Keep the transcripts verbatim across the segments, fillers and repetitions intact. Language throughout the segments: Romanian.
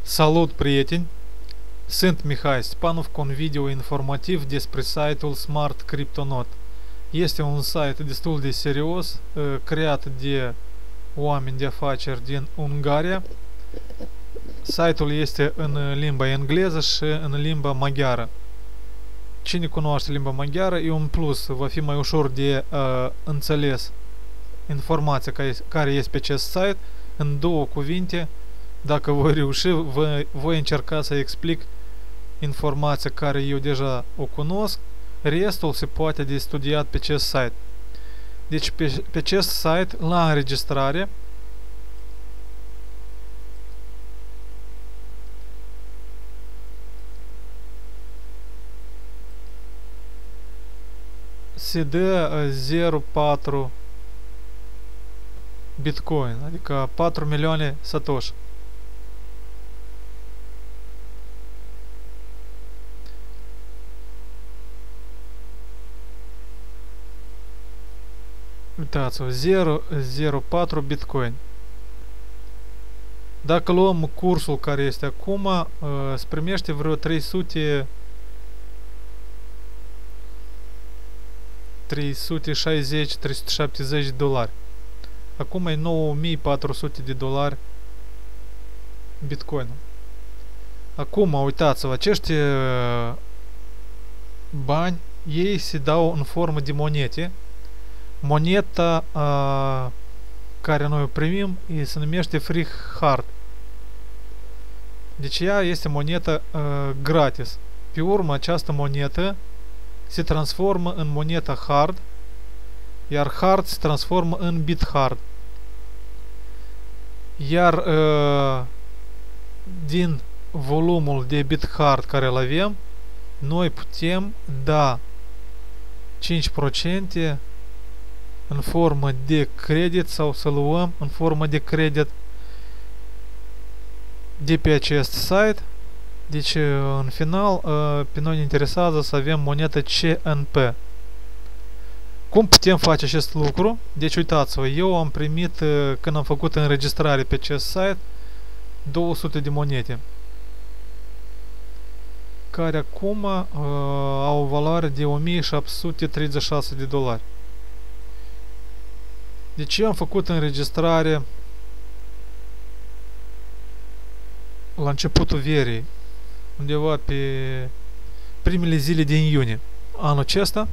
Salut, prieteni! Sunt Mihai Stepanov cu un video informativ despre site-ul Smart Cryptonaut. Este un site destul de serios, creat de oameni de afaceri din Ungaria. Site-ul este în limba engleză și în limba maghiară. Cine cunoaște limba maghiară, e un plus, va fi mai ușor de uh, înțeles informația care este pe acest site. În două cuvinte, dacă voi reuși, voi, voi încerca să explic informația care eu deja o cunosc. Restul se poate de studiat pe acest site. Deci pe, pe acest site, la înregistrare, se dă zero virgulă patru Bitcoin, adică patru milioane satoshi. Uitați-vă, zero virgulă patru Bitcoin. Dacă luăm cursul care este acum, se primește vreo trei sute trei sute șaizeci trei sute șaptezeci de dolari. Acum e nouă mii patru sute de dolari Bitcoin. Acum, uitați-vă, acești bani, ei se dau în formă de monede. Moneta uh, care noi o primim se numește Free Hard. Deci ea este moneta uh, gratis. Pe urmă, această monedă se transformă în moneta Hard, iar Hard se transformă în Bit Hard. Iar uh, din volumul de Bit Hard care îl avem, noi putem da cinci la sută în formă de credit sau să luăm în formă de credit de pe acest site. Deci, în final, pe noi ne interesează să avem moneda C N P. Cum putem face acest lucru? Deci, uitați-vă, eu am primit, când am făcut înregistrare pe acest site, două sute de monede, care acum uh, au o valoare de o mie șapte sute treizeci și șase de dolari. Deci eu am făcut înregistrare la începutul verii, undeva pe primele zile din iunie anul acesta,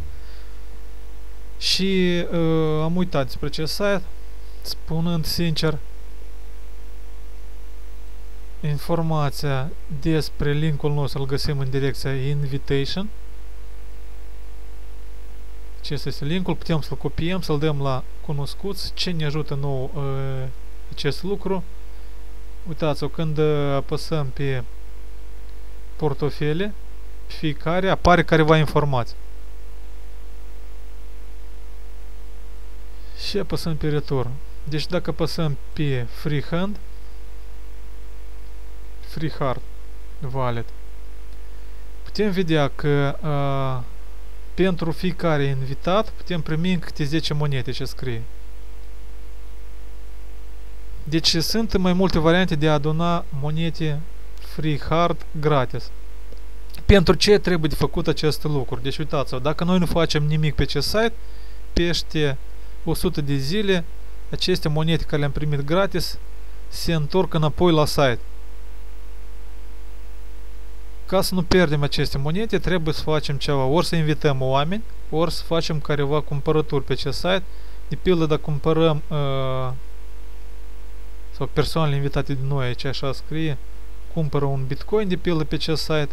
și uh, am uitat despre acest site, spunând sincer, informația despre linkul nostru îl găsim în direcția Invitation. Acesta este linkul, putem să-l copiem, să-l dăm la cunoscuți. Ce ne ajută nou uh, acest lucru? Uitați-vă, când uh, apăsăm pe portofele, pe fiecare apare careva informații. Și apăsăm pe return. Deci dacă apăsăm pe Freehand, Free Hard Wallet, putem vedea că uh, pentru fiecare invitat putem primi câte zece monede ce scrie. Deci sunt mai multe variante de a aduna monede Free Hard gratis. Pentru ce trebuie de făcut acest lucru? Deci uitați-vă, dacă noi nu facem nimic pe acest site, peste o sută de zile aceste monede care le-am primit gratis se întorc înapoi la site. Ca să nu pierdem aceste monede, trebuie să facem ceva. Ori să invităm oameni, ori să facem careva cumpărături pe acest site. De pildă, dacă cumpărăm uh, sau persoanele invitate de noi, aici așa scrie, cumpără un Bitcoin de pildă pe acest site,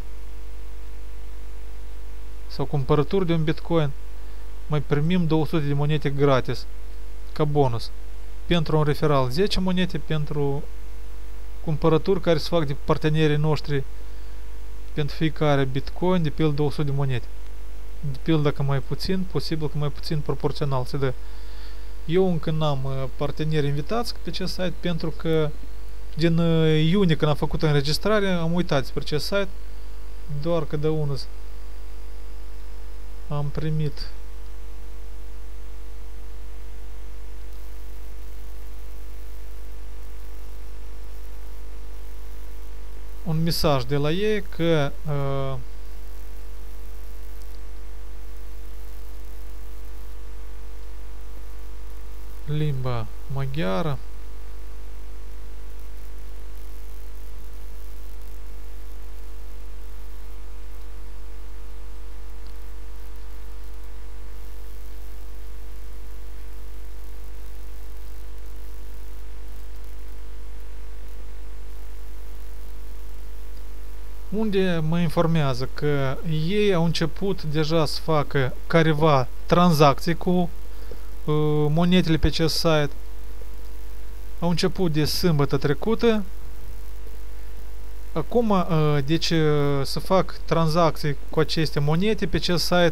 sau cumpărături de un Bitcoin, mai primim două sute de monede gratis ca bonus. Pentru un referal zece monede, pentru cumpărături care se fac de partenerii noștri, pentru fiecare Bitcoin, de pildă două sute de monede. De pildă, dacă mai puțin, posibil că mai puțin proporțional se dă. Eu încă n-am uh, parteneri invitați pe acest site, pentru că din uh, iunie, când am făcut înregistrare, am uitat despre acest site, doar că de unul am primit un mesaj de la ei că uh, limba maghiară unde mă informează că ei au început deja să facă careva tranzacții cu uh, monetele pe acest site. Au început de sâmbătă trecută. Acum, uh, deci, uh, să fac tranzacții cu aceste monete pe acest site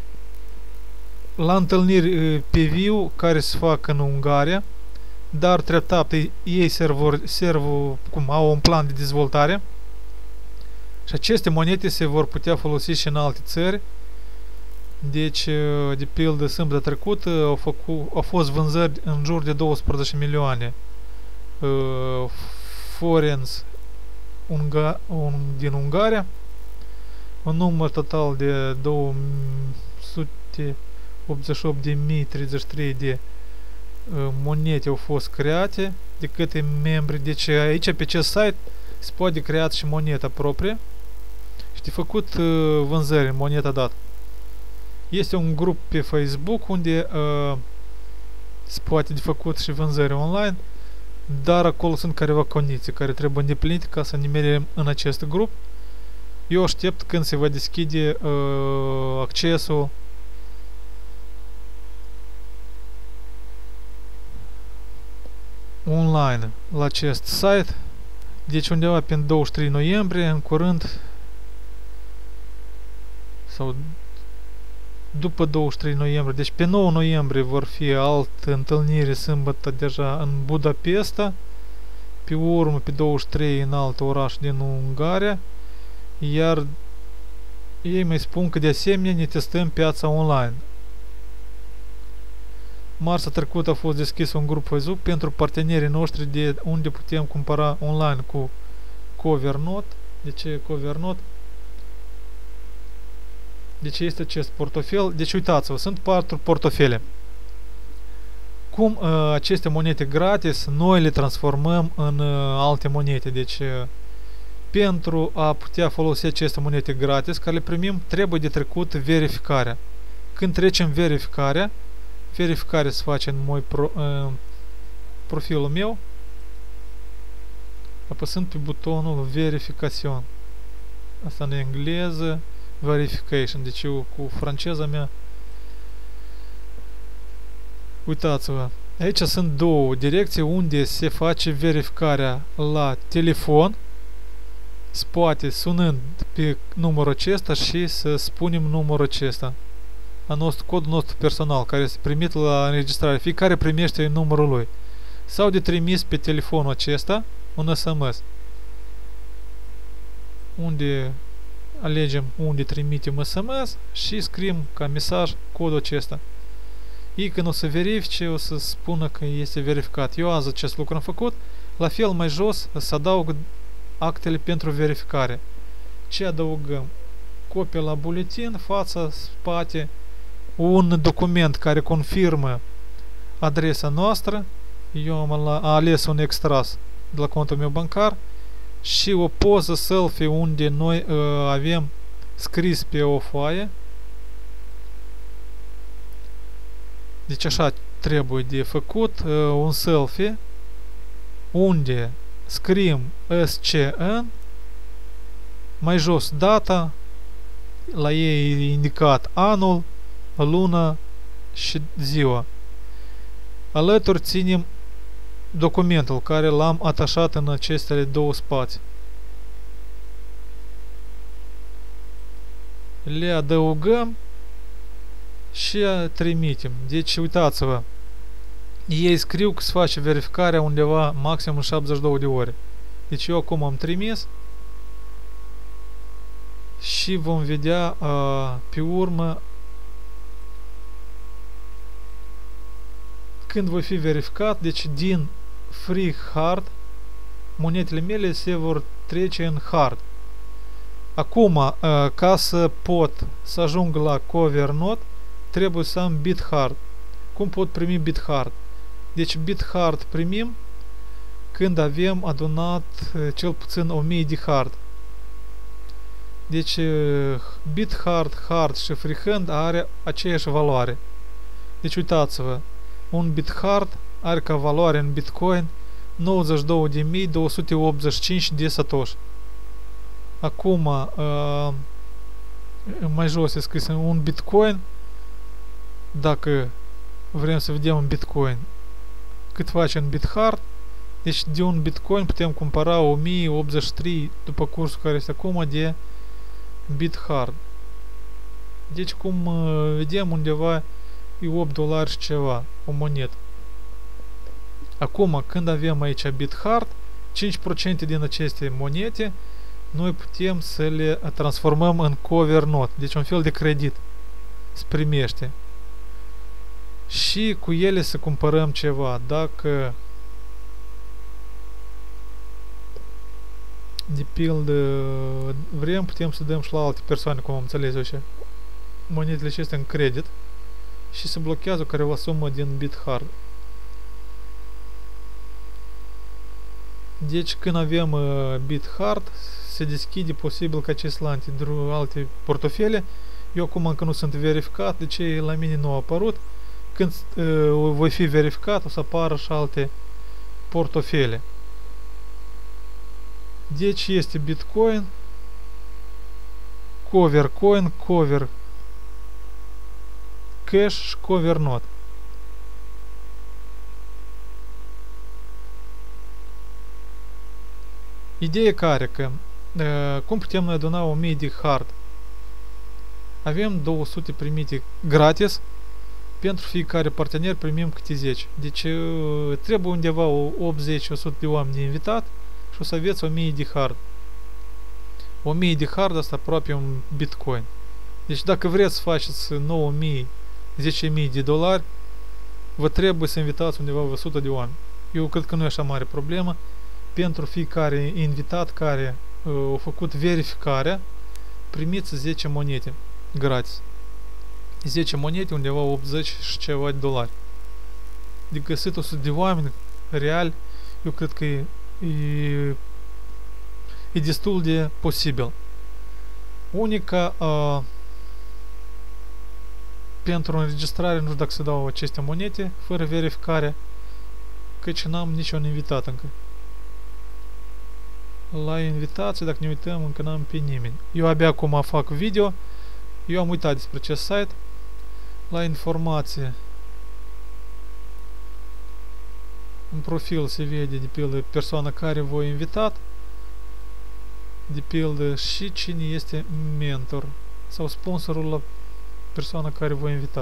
la întâlniri uh, pe viu care se fac în Ungaria, dar treptat ei servor, servo, cum au un plan de dezvoltare. Și aceste monete se vor putea folosi și în alte țări. Deci, de pildă, sâmbătă trecută au, făcut, au fost vânzări în jur de douăsprezece milioane uh, forinți Unga, un, din Ungaria. Un număr total de două sute optzeci și opt de mii treizeci și trei de uh, monete au fost create de către membri. Deci aici pe acest site se poate creat și moneta proprie și de făcut uh, vânzări în moneta dată. Este un grup pe Facebook unde uh, se poate de făcut și vânzări online, dar acolo sunt careva condiții care trebuie îndeplinite ca să ne mergem în acest grup. Eu aștept când se va deschide uh, accesul online la acest site. Deci undeva pe douăzeci și trei noiembrie, în curând, sau după douăzeci și trei noiembrie, deci pe nouă noiembrie vor fi alte întâlniri sâmbătă deja în Budapesta, pe urmă pe douăzeci și trei în alt oraș din Ungaria, iar ei mai spun că de asemenea ne testăm piața online. Marța trecută a fost deschis un grup Facebook pentru partenerii noștri de unde putem cumpăra online cu CoverNote. De ce CoverNote? Deci este acest portofel. Deci uitați-vă, sunt patru portofele. Cum uh, aceste monete gratis noi le transformăm în uh, alte monete. Deci uh, pentru a putea folosi aceste monete gratis care le primim, trebuie de trecut verificarea. Când trecem verificarea, verificarea se face în moi pro, uh, profilul meu, apăsând pe butonul verification. Asta în engleză, verification. Deci eu cu franceza mea. Uitați-vă, aici sunt două direcții unde se face verificarea la telefon, se poate sunând pe numărul acesta și să spunem numărul acesta, a nostru, codul nostru personal care este primit la înregistrare. Fiecare primește numărul lui. Sau de trimis pe telefonul acesta un S M S unde alegem unde trimitem S M S și scriem ca mesaj codul acesta. Ei când o să verifice, o să spună că este verificat. Eu azi acest lucru am făcut. La fel mai jos să adaug actele pentru verificare. Ce adăugăm? Copie la buletin, fața, spate, un document care confirmă adresa noastră. Eu am ales un extras de la contul meu bancar și o poză selfie unde noi uh, avem scris pe o foaie. Deci așa trebuie de făcut uh, un selfie unde scriem S C N, mai jos data, la ei e indicat anul, luna și ziua. Alături ținem documentul care l-am atașat în aceste două spații. Le adăugăm și trimitem. Deci uitați-vă, ei scriu că se face verificarea undeva maxim în șaptezeci și două de ore. Deci eu acum am trimis și vom vedea uh, pe urmă când voi fi verificat. Deci din free hard monetele mele se vor trece în hard. Acum, uh, ca să pot să ajung la cover note, trebuie să am bit hard. Cum pot primi bit hard? Deci bit hard primim când avem adunat uh, cel puțin o mie de hard. Deci uh, bit hard, hard și freehand are aceeași valoare. Deci uitați-vă, un bit hard are ca valoare în Bitcoin nouăzeci și două de mii două sute optzeci și cinci de satoshi. Acum, uh, mai jos e scris un Bitcoin. Dacă vrem să vedem un Bitcoin cât face în BitHard, deci de un Bitcoin putem cumpăra o mie optzeci și trei după cursul care este acum de BitHard. Deci cum uh, vedem undeva e opt dolari și ceva o monedă. Acum când avem aici BitHard, cinci la sută din aceste monede noi putem să le transformăm în cover note, deci un fel de credit se primește. Și cu ele să cumpărăm ceva. Dacă de pildă vrem, putem să dăm și la alte persoane, cum am înțeles eu, și monedele acestea în credit și se blochează careva sumă din BitHard. Deci când avem uh, BitHard, se deschide posibil ca acest la alte, alte portofele. Eu acum încă nu sunt verificat, de ce la mine nu a apărut. Când uh, voi fi verificat, o să apară și alte portofele. Deci este Bitcoin, Cover Coin, Cover Cash și Cover Note. Ideea care că uh, cum putem noi aduna o mie de hard? Avem două sute primite gratis. Pentru fiecare partener primim câte zece. Deci uh, trebuie undeva optzeci la o sută de oameni de invitat și o să aveți o mie de hard. o mie de hard asta aproape un Bitcoin. Deci dacă vreți să faceți nouă mii, zece mii de dolari, vă trebuie să invitați undeva o sută de oameni. Eu cred că nu e așa mare problemă. Pentru fiecare invitat care uh, a făcut verificarea, primiți zece monede gratis. zece monede undeva optzeci și ceva de dolari. De găsit o sută de oameni real, eu cred că e, e, e destul de posibil. Unica uh, pentru înregistrare, nu știu dacă se dau aceste monede fără verificare, căci n-am niciun invitat încă. La invitații, dacă ne uităm, încă n-am pe nimeni. Eu abia acum fac video. Eu am uitat despre acest site. La informație, în profil se vede de pildă persoana care v-a invitat, de pildă și cine este mentor sau sponsorul la persoana care v-a invitat.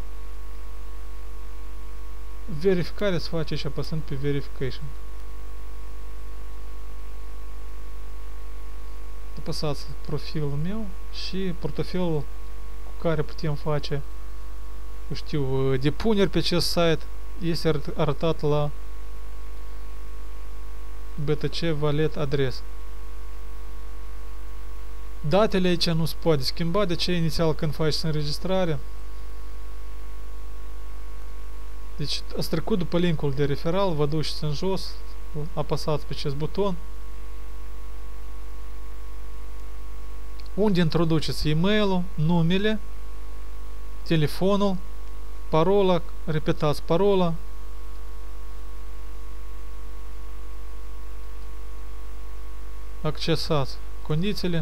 Verificarea se face și apăsând pe Verification. Apăsați profilul meu și portofelul cu care putem face, eu știu, depuneri pe acest site este arătat la B T C Wallet adres. Datele aici nu se poate schimba, de ce inițial când faci înregistrare. Deci ați trecut după linkul de referal, vă duceți în jos, apăsați pe acest buton, unde introduceți e-mailul, numele, telefonul, parola, repetați parola, accesați condițiile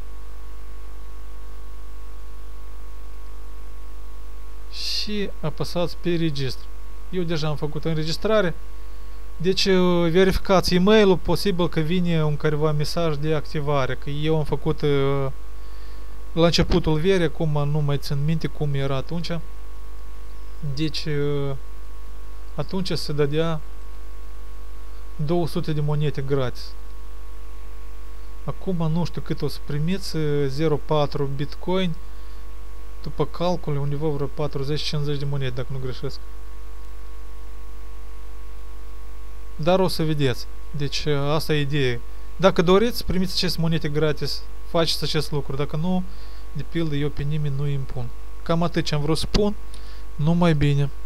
și apăsați pe registru. Eu deja am făcut înregistrare, deci verificați e-mailul, posibil că vine un careva mesaj de activare, că eu am făcut la începutul verii, acum nu mai țin minte cum era atunci. Deci atunci se dădea două sute de monede gratis. Acum nu știu cât o să primiți, zero virgulă patru Bitcoin, după calcule undeva vreo patruzeci cincizeci de monede, dacă nu greșesc. Dar o să vedeți. Deci asta e ideea. Dacă doriți, primiți aceste monede gratis, faceți acest lucru. Dacă nu, de pildă, eu pe nimeni nu impun. Cam atât ce am vrut să spun. Numai bine!